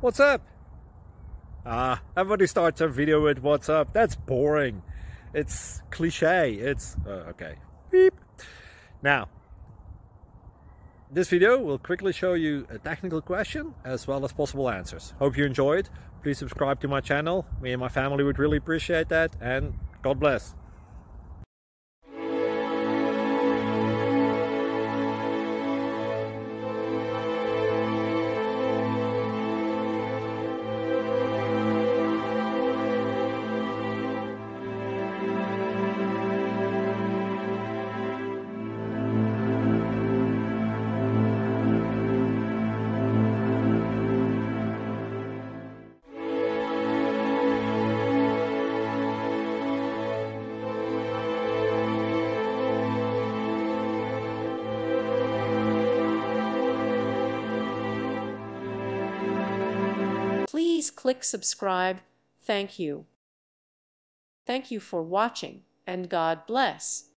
What's up? Everybody starts a video with what's up. That's boring. It's cliche. It's okay. Beep. Now, this video will quickly show you a technical question as well as possible answers. Hope you enjoy it. Please subscribe to my channel. Me and my family would really appreciate that, and God bless. Please click subscribe. Thank you. Thank you for watching, and God bless.